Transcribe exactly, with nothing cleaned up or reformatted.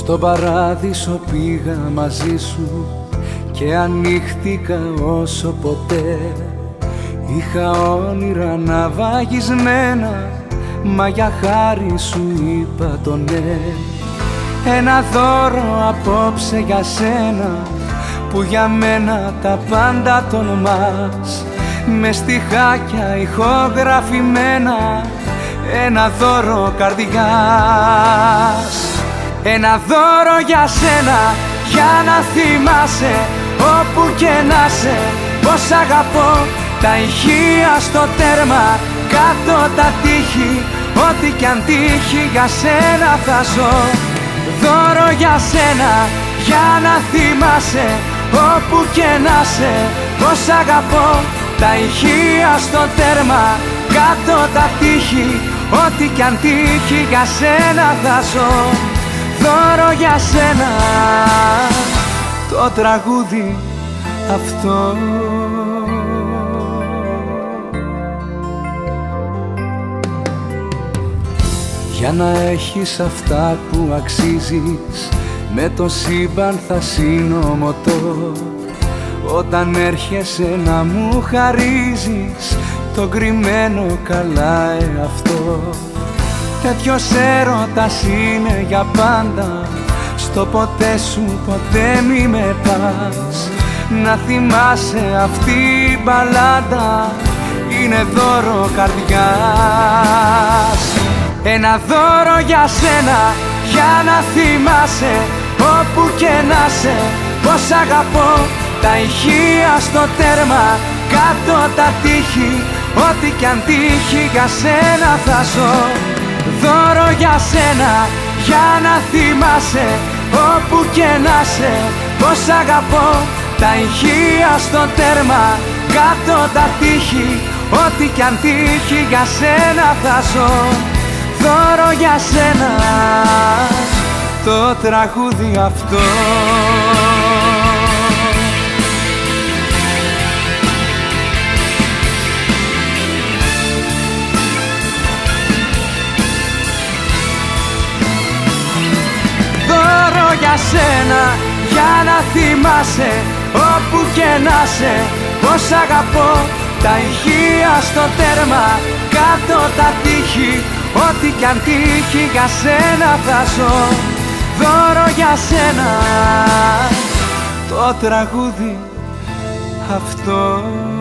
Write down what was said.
στον παράδεισο πήγα μαζί σου και ανοίχτηκα όσο ποτέ. Είχα όνειρα ναυαγισμένα, μα για χάρη σου είπα το ναι. Ένα δώρο απόψε για σένα, που για μένα τα πάντα τολμάς. Με στιχάκια ηχογραφημένα, ένα δώρο καρδιάς. Ένα δώρο για σένα, για να θυμάσαι όπου και να σε, πως αγαπώ. Τα ηχεία στο τέρμα, κάτω τα τείχη, ό,τι κι αν τύχει για σένα θα ζω. Δώρο για σένα, για να θυμάσαι όπου και να σε, πως αγαπώ. Τα ηχεία στο τέρμα, κάτω τα τείχη, ό,τι κι αν τύχει για σένα θα ζω. Δώρο για σένα, το τραγούδι αυτό. Για να έχεις αυτά που αξίζεις, με το σύμπαν θα συνομωτώ. Όταν έρχεσαι να μου χαρίζεις το κρυμμένο καλά εαυτό. Τέτοιος έρωτας είναι για πάντα, στο ποτέ σου ποτέ μη με πας. Να θυμάσαι αυτή η μπαλάντα, είναι δώρο καρδιάς. Ένα δώρο για σένα, για να θυμάσαι όπου και να σε, πως αγαπώ. Τα ηχεία στο τέρμα, κάτω τα τείχη, ό,τι κι αν τύχει για σένα θα ζω. Δώρο για σένα, για να θυμάσαι όπου και να σε, πως αγαπώ. Τα ηχεία στο τέρμα, κάτω τα τείχη, ό,τι κι αν τύχει για σένα θα ζω. Δώρο για σένα, το τραγούδι αυτό. Δώρο για σένα, για να θυμάσαι όπου και να σε, πως αγαπώ. Τα ηχεία στο τέρμα, κάτω τα τείχη, ό,τι κι αν τύχει για σένα θα ζω. Δώρο για σένα, το τραγούδι αυτό.